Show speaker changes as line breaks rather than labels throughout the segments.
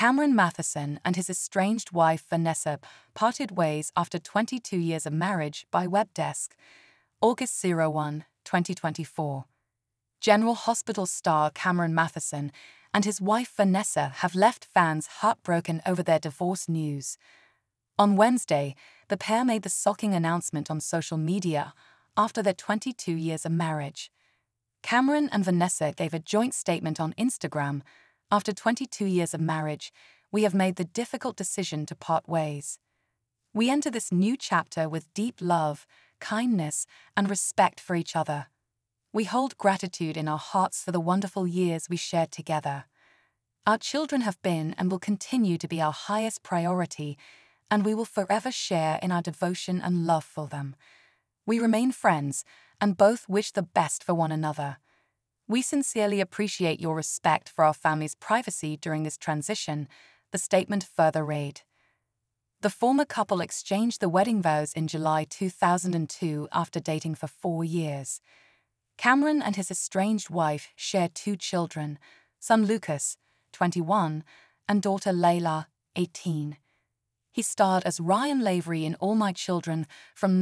Cameron Matheson and his estranged wife Vanessa parted ways after 22 years of marriage by Webdesk. August 1, 2024. General Hospital star Cameron Matheson and his wife Vanessa have left fans heartbroken over their divorce news. On Wednesday, the pair made the shocking announcement on social media after their 22 years of marriage. Cameron and Vanessa gave a joint statement on Instagram. After 22 years of marriage, we have made the difficult decision to part ways. We enter this new chapter with deep love, kindness, and respect for each other. We hold gratitude in our hearts for the wonderful years we shared together. Our children have been and will continue to be our highest priority, and we will forever share in our devotion and love for them. We remain friends and both wish the best for one another. We sincerely appreciate your respect for our family's privacy during this transition, the statement further read. The former couple exchanged the wedding vows in July 2002 after dating for 4 years. Cameron and his estranged wife share 2 children, son Lucas, 21, and daughter Layla, 18. He starred as Ryan Lavery in All My Children from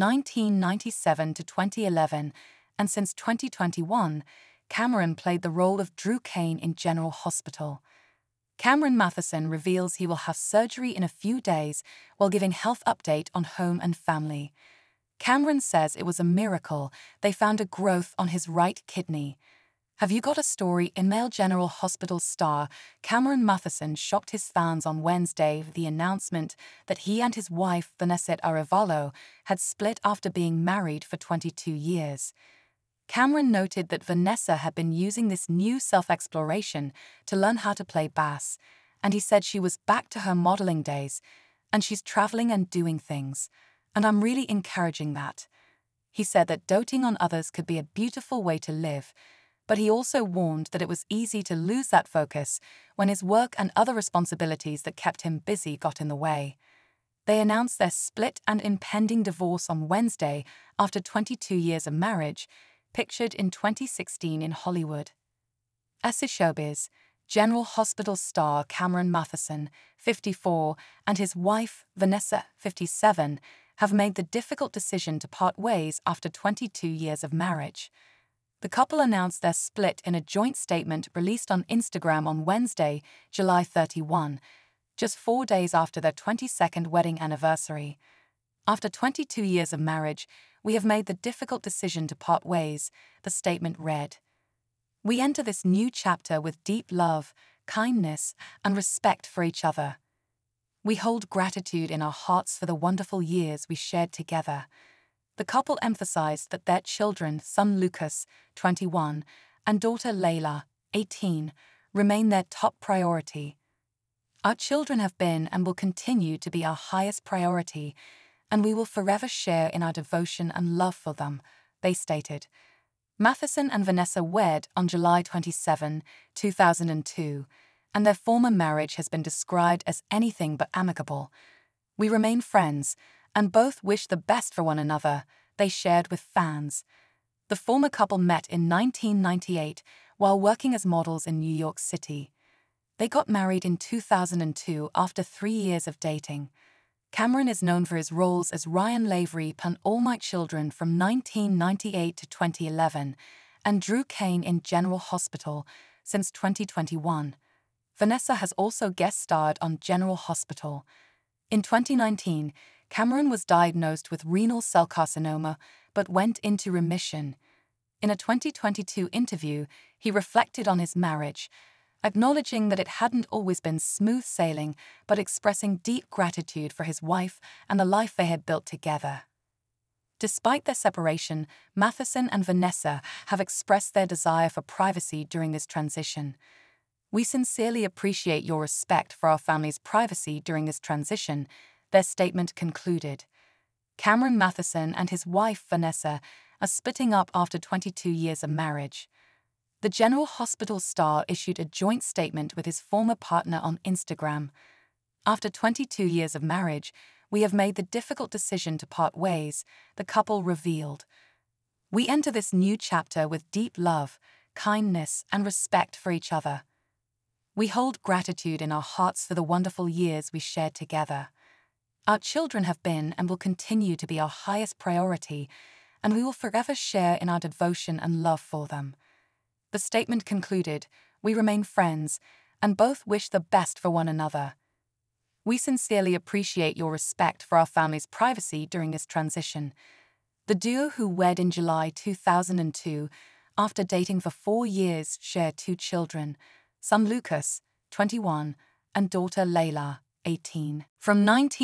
1997 to 2011, and since 2021, Cameron played the role of Drew Kane in General Hospital. Cameron Matheson reveals he will have surgery in a few days while giving health update on home and family. Cameron says it was a miracle they found a growth on his right kidney. Have you got a story? Email General Hospital star Cameron Matheson shocked his fans on Wednesday with the announcement that he and his wife Vanessa Arevalo had split after being married for 22 years. Cameron noted that Vanessa had been using this new self-exploration to learn how to play bass, and he said she was back to her modeling days, and she's traveling and doing things, and I'm really encouraging that. He said that doting on others could be a beautiful way to live, but he also warned that it was easy to lose that focus when his work and other responsibilities that kept him busy got in the way. They announced their split and impending divorce on Wednesday after 22 years of marriage, pictured in 2016 in Hollywood. As is showbiz, General Hospital star Cameron Matheson, 54, and his wife, Vanessa, 57, have made the difficult decision to part ways after 22 years of marriage. The couple announced their split in a joint statement released on Instagram on Wednesday, July 31, just 4 days after their 22nd wedding anniversary. After 22 years of marriage, we have made the difficult decision to part ways, the statement read. We enter this new chapter with deep love, kindness, and respect for each other. We hold gratitude in our hearts for the wonderful years we shared together. The couple emphasized that their children, son Lucas, 21, and daughter Layla, 18, remain their top priority. Our children have been and will continue to be our highest priority, and we will forever share in our devotion and love for them, they stated. Matheson and Vanessa wed on July 27, 2002, and their former marriage has been described as anything but amicable. We remain friends, and both wish the best for one another, they shared with fans. The former couple met in 1998 while working as models in New York City. They got married in 2002 after 3 years of dating. Cameron is known for his roles as Ryan Lavery in All My Children from 1998 to 2011 and Drew Kane in General Hospital since 2021. Vanessa has also guest-starred on General Hospital. In 2019, Cameron was diagnosed with renal cell carcinoma but went into remission. In a 2022 interview, he reflected on his marriage, acknowledging that it hadn't always been smooth sailing, but expressing deep gratitude for his wife and the life they had built together. Despite their separation, Matheson and Vanessa have expressed their desire for privacy during this transition. We sincerely appreciate your respect for our family's privacy during this transition, their statement concluded. Cameron Matheson and his wife Vanessa are splitting up after 22 years of marriage. The General Hospital star issued a joint statement with his former partner on Instagram. After 22 years of marriage, we have made the difficult decision to part ways, the couple revealed. We enter this new chapter with deep love, kindness, and respect for each other. We hold gratitude in our hearts for the wonderful years we shared together. Our children have been and will continue to be our highest priority, and we will forever share in our devotion and love for them. The statement concluded, "We remain friends, and both wish the best for one another. We sincerely appreciate your respect for our family's privacy during this transition." The duo, who wed in July 2002, after dating for 4 years, share 2 children, son Lucas, 21, and daughter Layla, 18. From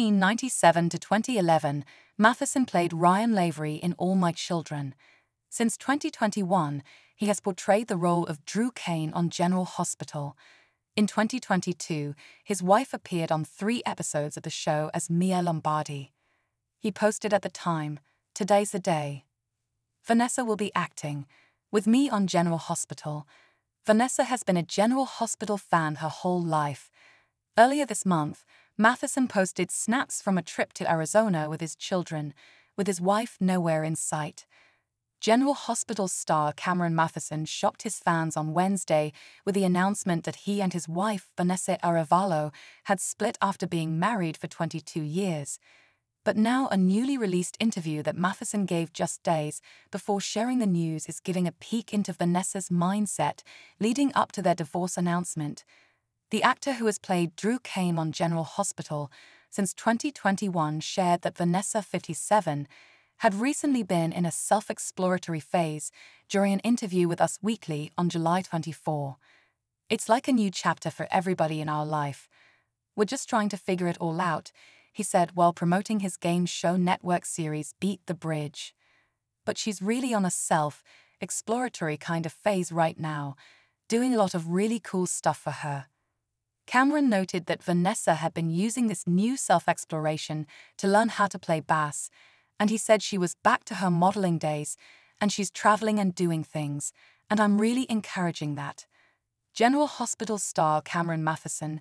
1997 to 2011, Matheson played Ryan Lavery in All My Children. Since 2021, he has portrayed the role of Drew Kane on General Hospital. In 2022, his wife appeared on 3 episodes of the show as Mia Lombardi. He posted at the time, "Today's the day. Vanessa will be acting with me on General Hospital." Vanessa has been a General Hospital fan her whole life. Earlier this month, Matheson posted snaps from a trip to Arizona with his children, with his wife nowhere in sight. General Hospital star Cameron Matheson shocked his fans on Wednesday with the announcement that he and his wife, Vanessa Arevalo, had split after being married for 22 years. But now a newly released interview that Matheson gave just days before sharing the news is giving a peek into Vanessa's mindset leading up to their divorce announcement. The actor, who has played Drew Kane on General Hospital since 2021, shared that Vanessa, 57, had recently been in a self-exploratory phase during an interview with Us Weekly on July 24. "It's like a new chapter for everybody in our life. We're just trying to figure it all out," he said while promoting his game show network series Beat the Bridge. "But she's really on a self-exploratory kind of phase right now, doing a lot of really cool stuff for her." Cameron noted that Vanessa had been using this new self-exploration to learn how to play bass, and he said she was back to her modeling days and she's traveling and doing things, and I'm really encouraging that. General Hospital star Cameron Matheson,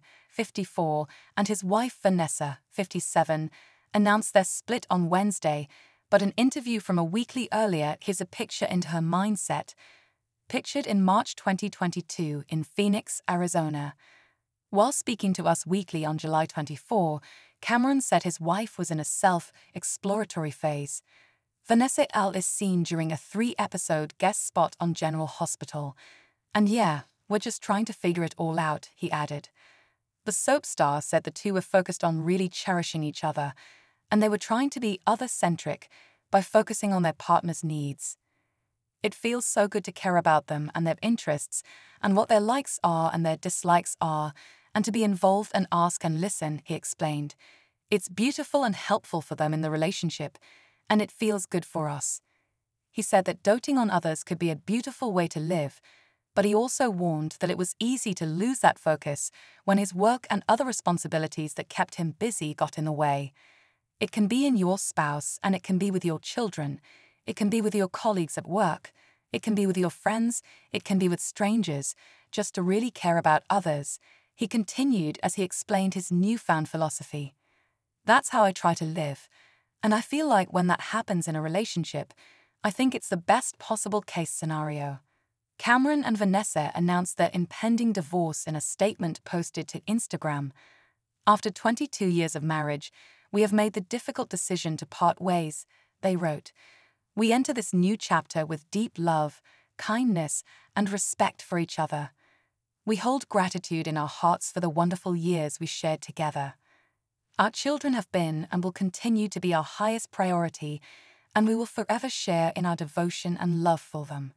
54, and his wife Vanessa, 57, announced their split on Wednesday, but an interview from a weekly earlier gives a picture into her mindset. Pictured in March 2022 in Phoenix, Arizona. While speaking to Us Weekly on July 24, Cameron said his wife was in a self-exploratory phase. Vanessa is seen during a 3-episode guest spot on General Hospital. "And yeah, we're just trying to figure it all out," he added. The soap star said the two were focused on really cherishing each other, and they were trying to be other-centric by focusing on their partner's needs. "It feels so good to care about them and their interests, and what their likes are and their dislikes are, and to be involved and ask and listen," he explained. "It's beautiful and helpful for them in the relationship, and it feels good for us." He said that doting on others could be a beautiful way to live, but he also warned that it was easy to lose that focus when his work and other responsibilities that kept him busy got in the way. "It can be in your spouse, and it can be with your children. It can be with your colleagues at work. It can be with your friends. It can be with strangers, just to really care about others," he continued as he explained his newfound philosophy. "That's how I try to live, and I feel like when that happens in a relationship, I think it's the best possible case scenario." Cameron and Vanessa announced their impending divorce in a statement posted to Instagram. "After 22 years of marriage, we have made the difficult decision to part ways," they wrote. "We enter this new chapter with deep love, kindness, and respect for each other. We hold gratitude in our hearts for the wonderful years we shared together. Our children have been and will continue to be our highest priority, and we will forever share in our devotion and love for them.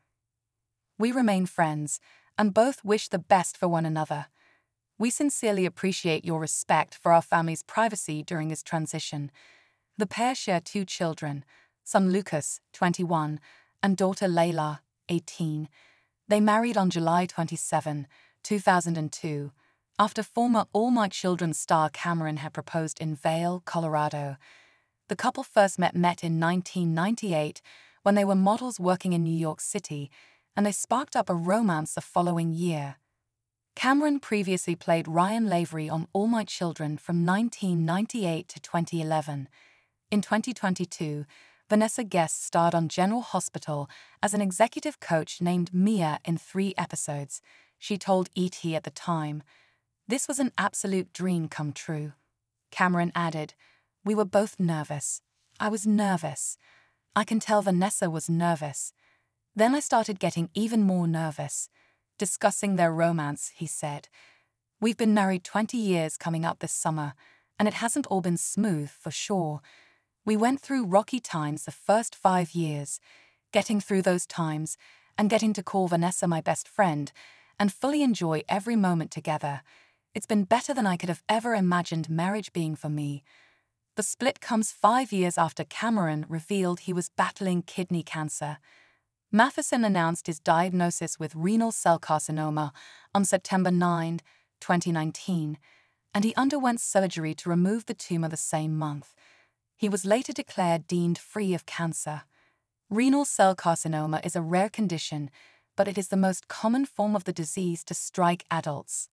We remain friends, and both wish the best for one another. We sincerely appreciate your respect for our family's privacy during this transition." The pair share 2 children, son Lucas, 21, and daughter Layla, 18. They married on July 27, 2002, after former All My Children star Cameron had proposed in Vail, Colorado. The couple first met in 1998 when they were models working in New York City, and they sparked up a romance the following year. Cameron previously played Ryan Lavery on All My Children from 1998 to 2011. In 2022, Vanessa guest starred on General Hospital as an executive coach named Mia in 3 episodes. she told ET at the time. This was an absolute dream come true. Cameron added, "We were both nervous. I was nervous. I can tell Vanessa was nervous. Then I started getting even more nervous." Discussing their romance, he said, "We've been married 20 years coming up this summer, and it hasn't all been smooth for sure. We went through rocky times the first 5 years, getting through those times and getting to call Vanessa my best friend and fully enjoy every moment together. It's been better than I could have ever imagined marriage being for me." The split comes 5 years after Cameron revealed he was battling kidney cancer. Matheson announced his diagnosis with renal cell carcinoma on September 9, 2019, and he underwent surgery to remove the tumor the same month. He was later declared deemed free of cancer. Renal cell carcinoma is a rare condition, but it is the most common form of the disease to strike adults.